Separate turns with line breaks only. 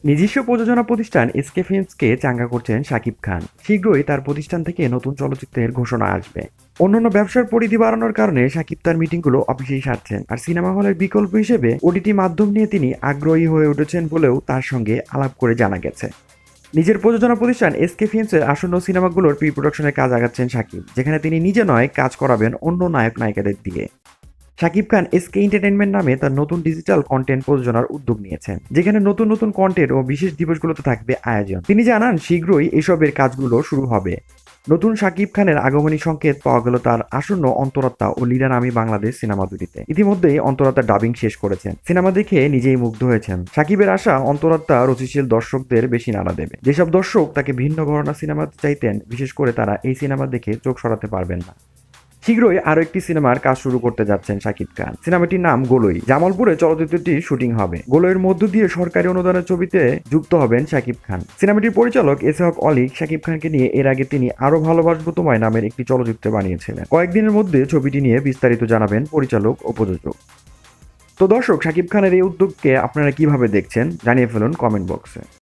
নিজস্ব প্রযোজনা প্রতিষ্ঠান এসকে ফিল্মসকে চাঙ্গা করছেন শাকিব খান। শীঘ্রই তার প্রতিষ্ঠান থেকে নতুন চলচ্চিত্রের ঘোষণা আসবে। অন্যান্য ব্যবসার পরিধি বাড়ানোর কারণে শাকিব তার মিটিংগুলো অফিসেই সারছেন, আর সিনেমা হলের বিকল্প হিসেবে ওটিটি মাধ্যম নিয়ে তিনি আগ্রহী হয়ে উঠেছেন বলেও তার সঙ্গে আলাপ করে জানা গেছে। নিজের প্রযোজনা প্রতিষ্ঠান এসকে ফিল্মসের আসন্ন সিনেমাগুলোর প্রি প্রোডাকশনের কাজ আগাচ্ছেন শাকিব, যেখানে তিনি নিজে নয় কাজ করাবেন অন্য নায়ক নায়িকাদের দিয়ে। শাকিব খান এসকে এন্টারটেইনমেন্ট নামে তার নতুন ডিজিটাল কন্টেন্ট প্রযোজনার উদ্যোগ নিয়েছেন, যেখানে নতুন নতুন কন্টেন্ট ও বিশেষ দিবসগুলোতে থাকবে আয়োজন। তিনি জানান শীঘ্রই এসবের কাজগুলো শুরু হবে। নতুন শাকিব খানের আগমনী সংকেত পাওয়া গেল তার আসন্ন অন্তরাত্মা ও লীলা নামী বাংলাদেশ সিনেমা দুটিতে। ইতিমধ্যেই অন্তরাত্মা ডাবিং শেষ করেছেন, সিনেমা দেখে নিজেই মুগ্ধ হয়েছেন। শাকিবের আশা অন্তরাত্মা রুচিশীল দর্শকদের বেশি নাড়া দেবে। যেসব দর্শক তাকে ভিন্ন ঘরানা সিনেমা চাইতেন, বিশেষ করে তারা এই সিনেমা দেখে চোখ সরাতে পারবেন না। শীঘ্রই আরো একটি সিনেমার কাজ শুরু করতে যাচ্ছেন শাকিব খান। সিনেমাটির নাম গোলই। জামালপুরে চলচ্চিত্রটি শুটিং হবে। গোলইয়ের মধ্য দিয়ে সরকারি অনুদানের ছবিতে যুক্ত হবেন শাকিব খান। সিনেমাটির পরিচালক এসে হক অলি শাকিব খানকে নিয়ে এর আগে তিনি আরো ভালোবাসবো তোমায় নামের একটি চলচ্চিত্র বানিয়েছিলেন। কয়েকদিনের মধ্যে ছবিটি নিয়ে বিস্তারিত জানাবেন পরিচালক ও প্রযোজক। তো দর্শক, শাকিব খানের এই উদ্যোগকে আপনারা কিভাবে দেখছেন জানিয়ে ফেলুন কমেন্ট বক্সে।